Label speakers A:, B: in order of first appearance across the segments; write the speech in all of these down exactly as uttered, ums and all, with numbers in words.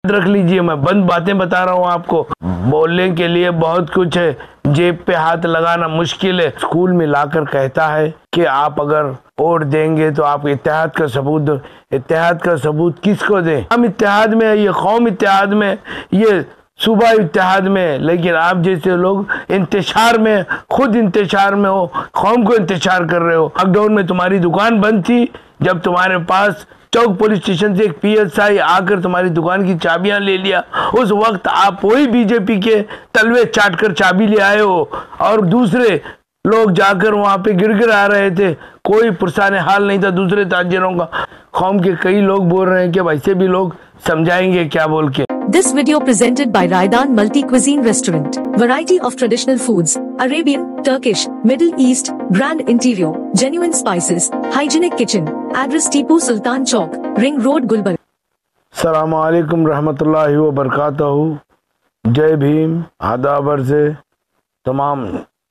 A: रख लीजिए, मैं बंद बातें बता रहा हूँ आपको। बोलने के लिए बहुत कुछ है, जेब पे हाथ लगाना मुश्किल है। स्कूल में लाकर कहता है कि आप अगर वोट देंगे तो आप इत्तेहाद का सबूत दो। इत्तेहाद का सबूत किसको दें? हम इत्तेहाद में है, ये कौम इत्तेहाद में, ये सूबा इत्तेहाद में, लेकिन आप जैसे लोग इंतशार में, खुद इंतशार में हो, कौम को इंतशार कर रहे हो। लॉकडाउन में तुम्हारी दुकान बंद थी, जब तुम्हारे पास चौक पुलिस स्टेशन से एक पीएसआई आकर तुम्हारी दुकान की चाबियां ले लिया, उस वक्त आप वही बीजेपी के तलवे चाट कर चाबी ले आए हो और दूसरे लोग जाकर वहां पे गिड़गिड़ा रहे थे। कोई पुरसाने हाल नहीं था दूसरे ताजिरों का। कौम के कई लोग बोल रहे हैं कि वैसे भी लोग समझाएंगे क्या बोल के।
B: This video presented by Raidan Multi Cuisine Restaurant. Variety of traditional foods, Arabian, Turkish, Middle East, grand interior, genuine spices, hygienic kitchen. Address Tipu Sultan Chowk, Ring Road, Gulbarga.
A: अस्सलामु अलैकुम रहमतुल्लाहि व बरकातहू। जय भीम। आदाबर से तमाम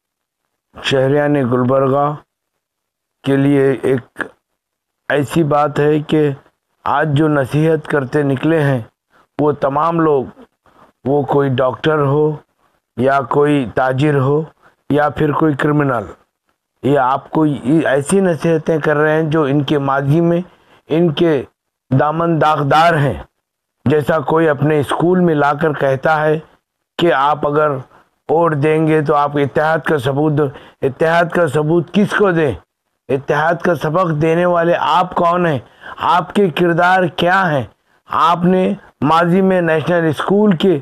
A: शहरियान गुलबर्गा के लिए एक ऐसी बात है कि आज जो नसीहत करते निकले हैं वो तमाम लोग, वो कोई डॉक्टर हो या कोई ताजिर हो या फिर कोई क्रिमिनल, ये आपको ऐसी नसीहतें कर रहे हैं जो इनके माजी में इनके दामन दागदार हैं। जैसा कोई अपने स्कूल में लाकर कहता है कि आप अगर वोट देंगे तो आप इत्तेहाद का सबूत दो। इत्तेहाद का सबूत किसको दें? इत्तेहाद का सबक देने वाले आप कौन हैं? आपके किरदार क्या हैं? आपने माजी में नेशनल स्कूल के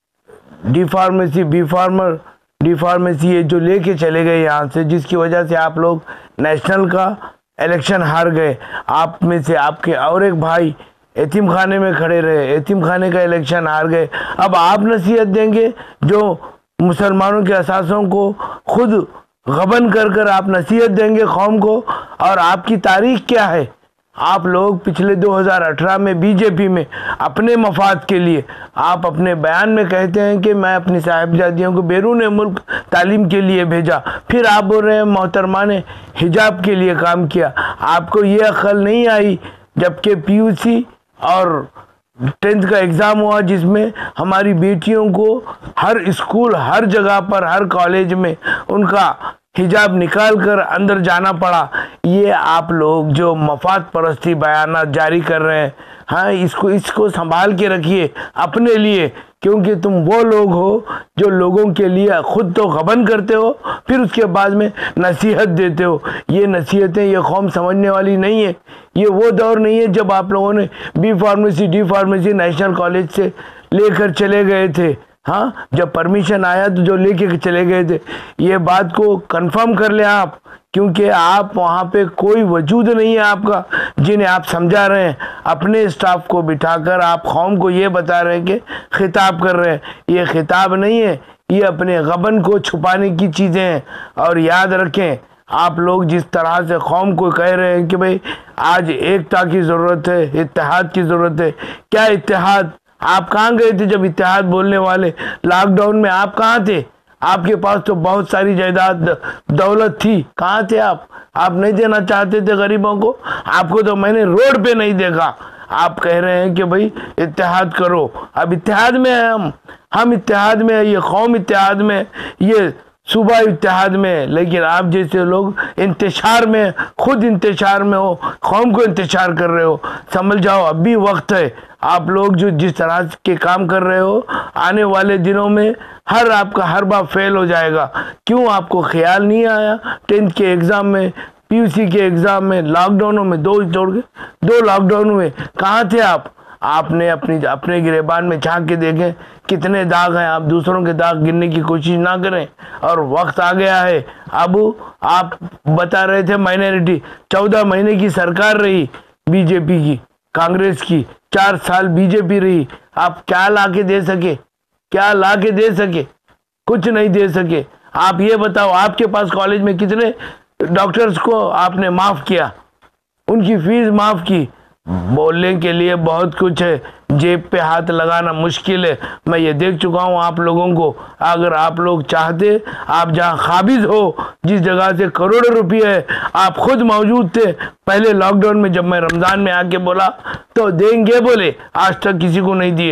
A: D pharmacy B pharma D pharmacy ये जो लेके चले गए यहाँ से, जिसकी वजह से आप लोग नेशनल का इलेक्शन हार गए। आप में से आपके और एक भाई यतीम खाने में खड़े रहे, यतीम खाने का इलेक्शन हार गए। अब आप नसीहत देंगे जो मुसलमानों के असासों को खुद गबन कर कर आप नसीहत देंगे कौम को। और आपकी तारीख क्या है? आप लोग पिछले दो हज़ार अठारह में बीजेपी में अपने मफाद के लिए आप अपने बयान में कहते हैं कि मैं अपनी साहिबजादियों को बैरून मुल्क तालीम के लिए भेजा, फिर आप बोल रहे हैं मोहतरमा ने हिजाब के लिए काम किया। आपको ये अक्ल नहीं आई जबकि पीयूसी और टेंथ का एग्ज़ाम हुआ जिसमें हमारी बेटियों को हर स्कूल, हर जगह पर, हर कॉलेज में उनका हिजाब निकाल कर अंदर जाना पड़ा। ये आप लोग जो मफाद परस्ती बयानात जारी कर रहे हैं, हाँ, इसको इसको संभाल के रखिए अपने लिए, क्योंकि तुम वो लोग हो जो लोगों के लिए खुद तो गबन करते हो, फिर उसके बाद में नसीहत देते हो। ये नसीहतें ये कौम समझने वाली नहीं है। ये वो दौर नहीं है जब आप लोगों ने B pharmacy D pharmacy national college से लेकर चले गए थे। हाँ, जब परमिशन आया तो जो लेके चले गए थे, ये बात को कंफर्म कर लें आप, क्योंकि आप वहाँ पे कोई वजूद नहीं है आपका जिन्हें आप समझा रहे हैं। अपने स्टाफ को बिठाकर आप कौम को ये बता रहे हैं कि खिताब कर रहे हैं। ये खिताब नहीं है, ये अपने गबन को छुपाने की चीज़ें हैं। और याद रखें, आप लोग जिस तरह से कौम को कह रहे हैं कि भाई आज एकता की ज़रूरत है, इत्तेहाद की ज़रूरत है, क्या इत्तेहाद? आप कहाँ गए थे जब इत्तेहाद बोलने वाले? लॉकडाउन में आप कहाँ थे? आपके पास तो बहुत सारी जायदाद दौलत थी, कहाँ थे आप? आप नहीं देना चाहते थे गरीबों को? आपको तो मैंने रोड पे नहीं देखा। आप कह रहे हैं कि भाई इत्तेहाद करो। अब इत्तेहाद में है हम हम इत्तेहाद में है, ये कौम इत्तेहाद में, ये सूबा इत्तेहाद में, लेकिन आप जैसे लोग इंतशार में, खुद इंतशार में हो, कौम को इंतशार कर रहे हो। समझ जाओ, अब भी वक्त है। आप लोग जो जिस तरह के काम कर रहे हो, आने वाले दिनों में हर आपका हर बार फेल हो जाएगा। क्यों आपको ख्याल नहीं आया? टेंथ के एग्ज़ाम में, पीयूसी के एग्ज़ाम में, लॉकडाउनों में, दो छोड़ के दो लॉकडाउन में कहाँ थे आप? आपने अपनी अपने गिरेबान में झांक के देखें कितने दाग हैं। आप दूसरों के दाग गिनने की कोशिश ना करें। और वक्त आ गया है। अब आप बता रहे थे माइनॉरिटी, चौदह महीने की सरकार रही बीजेपी की, कांग्रेस की, चार साल बीजेपी रही। आप क्या ला के दे सके? क्या ला के दे सके? कुछ नहीं दे सके। आप ये बताओ, आपके पास कॉलेज में कितने डॉक्टर्स को आपने माफ़ किया, उनकी फीस माफ़ की? बोलने के लिए बहुत कुछ है, जेब पे हाथ लगाना मुश्किल है। मैं ये देख चुका हूँ आप लोगों को। अगर आप लोग चाहते, आप जहाँ काबिज हो, जिस जगह से करोड़ों रुपये है, आप खुद मौजूद थे पहले लॉकडाउन में। जब मैं रमज़ान में आके बोला तो देंगे बोले, आज तक किसी को नहीं दिए।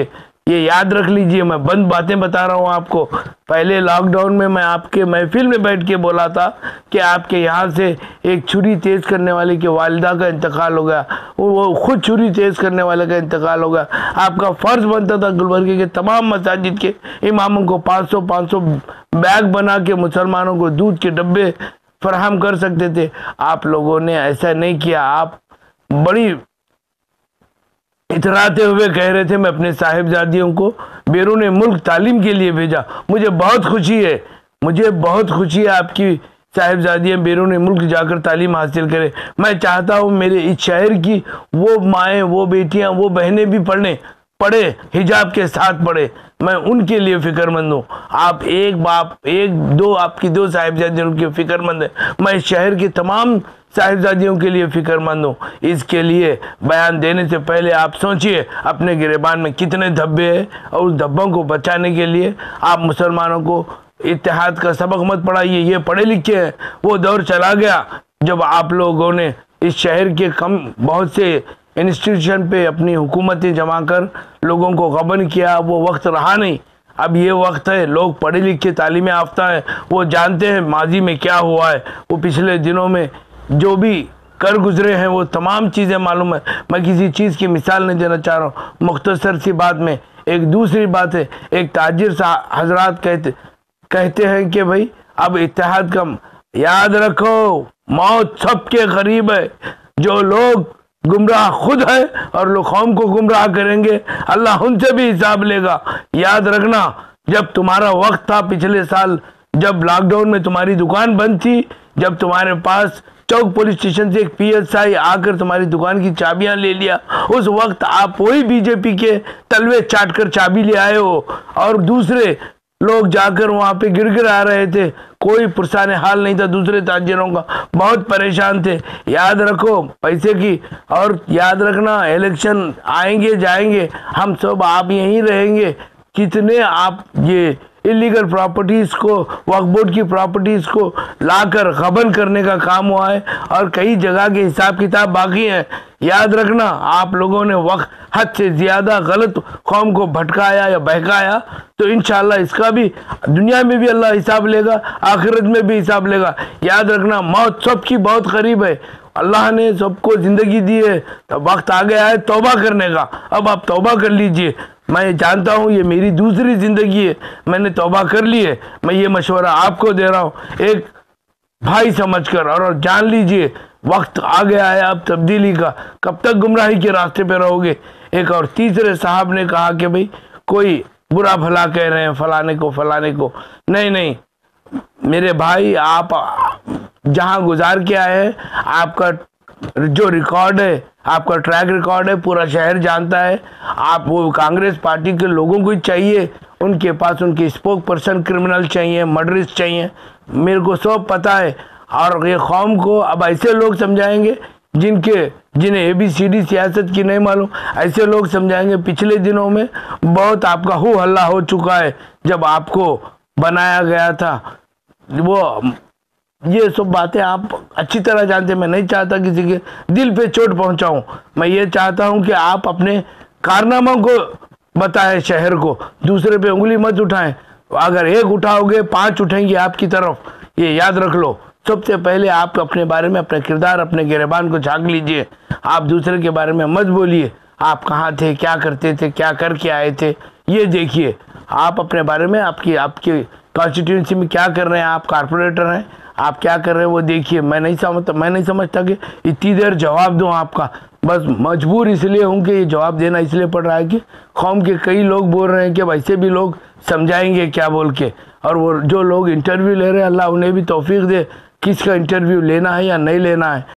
A: ये याद रख लीजिए, मैं बंद बातें बता रहा हूँ आपको। पहले लॉकडाउन में मैं आपके महफिल में बैठ के बोला था कि आपके यहाँ से एक छुरी तेज करने वाले की वालिदा का इंतकाल हो गया, वो खुद छुरी तेज करने वाले का इंतकाल हो गया। आपका फर्ज बनता था गुलबर्गे के तमाम मसाजिद के इमामों को पाँच सौ पाँच सौ बैग बना के मुसलमानों को दूध के डब्बे फराहम कर सकते थे। आप लोगों ने ऐसा नहीं किया। आप बड़ी इतराते हुए कह रहे थे मैं अपने साहिबजादियों को बैरून मुल्क तालीम के लिए भेजा। मुझे बहुत खुशी है, मुझे बहुत खुशी है आपकी साहिबजादियाँ बैरून मुल्क जाकर तालीम हासिल करें। मैं चाहता हूँ मेरे इस शहर की वो माएँ, वो बेटियाँ, वो बहनें भी पढ़ने पढ़े, हिजाब के साथ पढ़े। मैं उनके लिए फिक्रमंद हूँ। आप एक बाप एक दो आपकी दो साहिबजादियों की फिक्रमंद है, मैं इस शहर की तमाम साहिबजादियों के लिए फिक्रमंद हूँ। इसके लिए बयान देने से पहले आप सोचिए अपने गिरेबान में कितने धब्बे हैं, और उस धब्बों को बचाने के लिए आप मुसलमानों को इत्तेहाद का सबक मत पढ़ाइए। ये पढ़े लिखे हैं, वो दौर चला गया जब आप लोगों ने इस शहर के कम बहुत से इंस्टीट्यूशन पे अपनी हुकूमतें जमा कर लोगों को गबन किया। वो वक्त रहा नहीं, अब ये वक्त है। लोग पढ़े लिखे तालीम याफ्ता है, वो जानते हैं माजी में क्या हुआ है, वो पिछले दिनों में जो भी कर गुजरे हैं वो तमाम चीज़ें मालूम है। मैं किसी चीज़ की मिसाल नहीं देना चाह रहा हूँ, मुख्तसर सी बात में। एक दूसरी बात है, एक ताजिर सा हजरात कहते कहते हैं कि भाई अब इत्तेहाद का याद रखो, मौत सबके करीब है। जो लोग गुमराह खुद है और लोग कौम को गुमराह करेंगे, अल्लाह उनसे भी हिसाब लेगा। याद रखना, जब तुम्हारा वक्त था पिछले साल, जब लॉकडाउन में तुम्हारी दुकान बंद थी, जब तुम्हारे पास चौक पुलिस स्टेशन से एक पीएसआई आकर तुम्हारी दुकान की चाबियां ले लिया, उस वक्त आप वही बीजेपी के तलवे चाट कर चाबी ले आए हो, और दूसरे लोग जाकर वहां पे गिर आ रहे थे। कोई पुरसाने हाल नहीं था, दूसरे ताजिरों का बहुत परेशान थे। याद रखो पैसे की, और याद रखना इलेक्शन आएंगे जाएंगे, हम सब आप यहीं रहेंगे। कितने आप ये इलीगल प्रॉपर्टीज को, वक्फ बोर्ड की प्रॉपर्टीज को लाकर गबन करने का काम हुआ है, और कई जगह के हिसाब किताब बाकी है। याद रखना, आप लोगों ने वक्त हद से ज्यादा गलत कौम को भटकाया या बहकाया, तो इंशाल्लाह इसका भी दुनिया में भी अल्लाह हिसाब लेगा, आखिरत में भी हिसाब लेगा। याद रखना, मौत सबकी बहुत करीब है। अल्लाह ने सबको जिंदगी दी है, तो वक्त आ गया है तौबा करने का। अब आप तौबा कर लीजिए। मैं जानता हूँ ये मेरी दूसरी जिंदगी है, मैंने तौबा कर ली है। मैं ये मशवरा आपको दे रहा हूँ एक भाई समझकर, और जान लीजिए वक्त आ गया है अब तब्दीली का। कब तक गुमराही के रास्ते पे रहोगे। एक और तीसरे साहब ने कहा कि भाई कोई बुरा भला कह रहे हैं फलाने को फलाने को। नहीं नहीं मेरे भाई, आप जहां गुजार के आए हैं, आपका जो रिकॉर्ड है, आपका ट्रैक रिकॉर्ड है, पूरा शहर जानता है। आप वो कांग्रेस पार्टी के लोगों को चाहिए, उनके पास उनके स्पोक पर्सन क्रिमिनल चाहिए, मर्डरिस्ट चाहिए, मेरे को सब पता है। और ये कौम को अब ऐसे लोग समझाएंगे जिनके जिन्हें एबीसीडी सियासत की नहीं मालूम, ऐसे लोग समझाएंगे। पिछले दिनों में बहुत आपका हो हल्ला हो चुका है, जब आपको बनाया गया था। वो ये सब बातें आप अच्छी तरह जानते हैं। मैं नहीं चाहता किसी के दिल पे चोट पहुंचाऊं। मैं ये चाहता हूं कि आप अपने कारनामों को बताएं शहर को, दूसरे पे उंगली मत उठाएं। अगर एक उठाओगे पांच उठेंगे आपकी तरफ, ये याद रख लो। सबसे पहले आप अपने बारे में, अपने किरदार, अपने गिरेबान को झांक लीजिए। आप दूसरे के बारे में मत बोलिए। आप कहाँ थे, क्या करते थे, क्या करके आए थे, ये देखिए। आप अपने बारे में, आपकी आपकी कॉन्स्टिट्यूंसी में क्या कर रहे हैं, आप कारपोरेटर हैं, आप क्या कर रहे हैं वो देखिए। मैं नहीं समझता मैं नहीं समझता कि इतनी देर जवाब दूं आपका। बस मजबूर इसलिए हूं कि ये जवाब देना इसलिए पड़ रहा है कि कौम के कई लोग बोल रहे हैं कि वैसे भी लोग समझाएंगे क्या बोल के। और वो जो लोग इंटरव्यू ले रहे हैं, अल्लाह उन्हें भी तौफीक दे किसका इंटरव्यू लेना है या नहीं लेना है।